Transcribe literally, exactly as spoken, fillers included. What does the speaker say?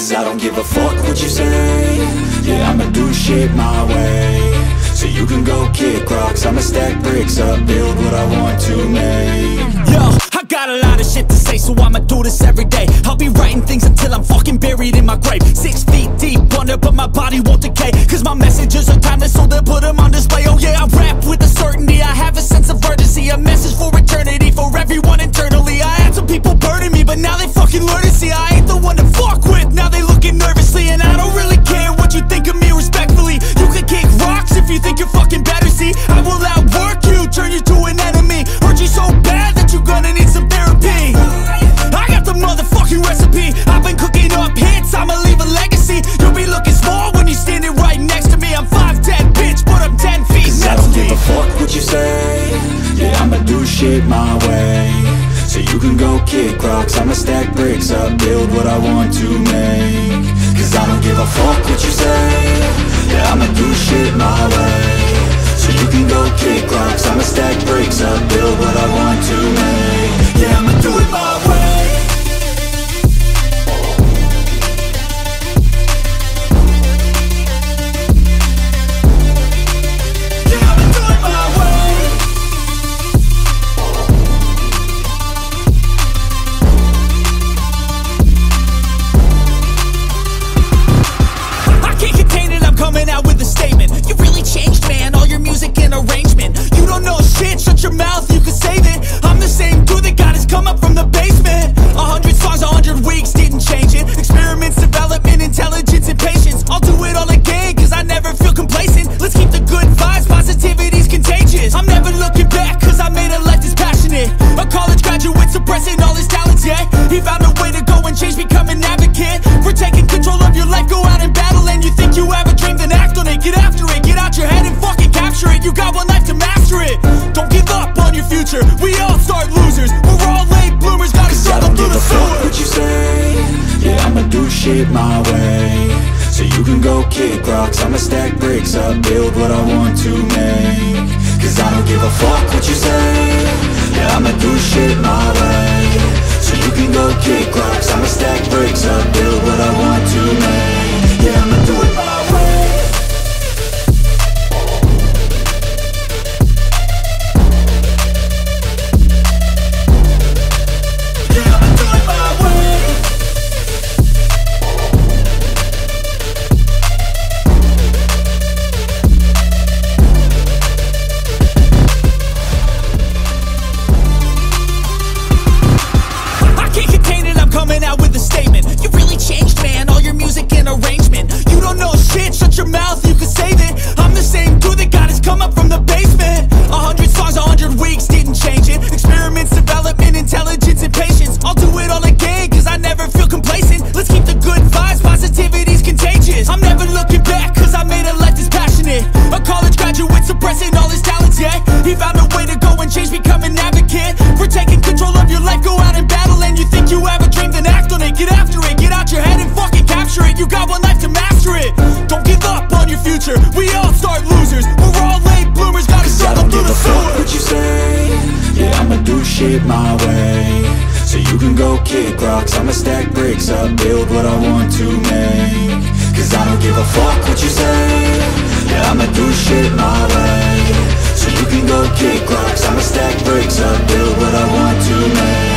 Cause I don't give a fuck what you say. Yeah, I'ma do shit my way. So you can go kick rocks, I'ma stack bricks up, build what I want to make. Yo, I got a lot of shit to say, so I'ma do this every day. I'll be writing things until I'm fucking buried in my grave. Six feet deep under, but my body won't decay. Cause my messages are timeless, so they'll put them on display. Oh yeah, I rap with a certainty, I have a sense of urgency. A message for eternity, for everyone internally. I had some people burning me, but now they fucking learn to see I ain't the one to fuck with, now they looking nervously. And I don't really care what you think of me, respectfully. You can kick rocks if you think you're fucking better, see. I will outwork you, turn you to an enemy. Hurt you so bad that you're gonna need some therapy. I got the motherfucking recipe, I've been cooking up hits, I'ma leave a legacy. You'll be looking small when you're standing right next to me. I'm five ten, bitch, but I'm ten feet Cause next I don't to give me. a fuck what you say. Yeah, I'ma do shit my way. So you can go kick rocks, I'ma stack bricks up, build what I want to make. Cause I don't give a fuck what you say. Yeah, I'ma do shit my way. So you can go kick rocks, I'ma stack bricks up, build what I want to make. Yeah, I'ma do it my way. Coming out with a statement. You really changed, man, all your music and arrangement. You don't know shit, shut your mouth, you can save it. I'm the same dude that got his come up from the basement. A hundred songs, a hundred weeks, didn't change it. Experiments, development, intelligence, and patience. I'll do it all again, cause I never feel complacent. Let's keep the good vibes, positivity's contagious. I'm never looking back, cause I made a life that's passionate. A college graduate suppressing all his talents, yeah. He found a way to go and change, become an advocate. For taking control of your life, go out and battle. And you think you have a dream, then act on it. Get after it, get out your head and fucking capture it. You got one life to master it. Don't give up on your future, we all start losers. We're all late bloomers, gotta struggle through the sewer. What you say? Yeah, I'ma do shit my way. So you can go kick rocks, I'ma stack bricks up, build what I want to make. Cause I don't give a fuck what you say. Yeah, I'ma do shit my way. So you can go kick rocks, I'ma stack bricks up, build what I want to make. Yeah, I'ma do it my way. Coming out with a statement. You really changed, man, all your music and arrangement. You don't know shit, shut your mouth, you can save it. I'm the same dude that got his come up from the basement. A hundred songs, a hundred weeks, didn't change it. Experiments, development, intelligence, and patience. I'll do it all again, cause I never feel complacent. Let's keep the good vibes, positivity's contagious. I'm never looking back, cause I made a life that's passionate. A college graduate suppressing all his talents, yeah. He found a way to go and change, become an advocate. For taking control of your life, go out and battle. And you think you have a dream, then act on it. Get after it, get out your head and fucking capture it. You got one life to master it. Don't give up on your future, we all start losers. We're all late bloomers, gotta struggle through the sewer. What you say? Yeah, I'ma do shit my way. So you can go kick rocks, I'ma stack bricks up, build what I want to make. Cause I don't give a fuck what you say. Yeah, I'ma do shit my way. So you can go kick rocks, I'ma stack bricks up, build what I want to make.